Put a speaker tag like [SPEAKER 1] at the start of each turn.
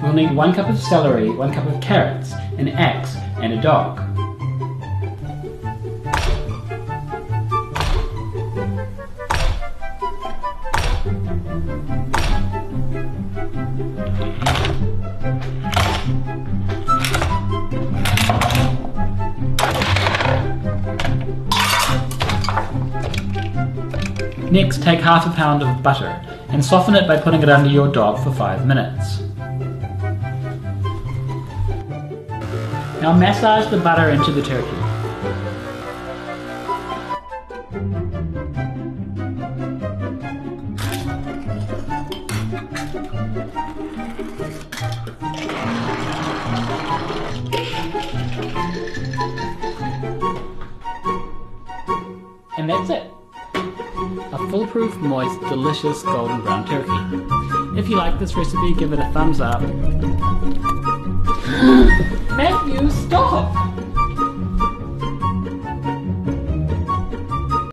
[SPEAKER 1] We'll need 1 cup of celery, 1 cup of carrots, an axe, and a dog. Next, take half a pound of butter and soften it by putting it under your dog for 5 minutes. Now massage the butter into the turkey. And that's it. A foolproof, moist, delicious golden brown turkey. If you like this recipe, give it a thumbs up. Matthew, stop!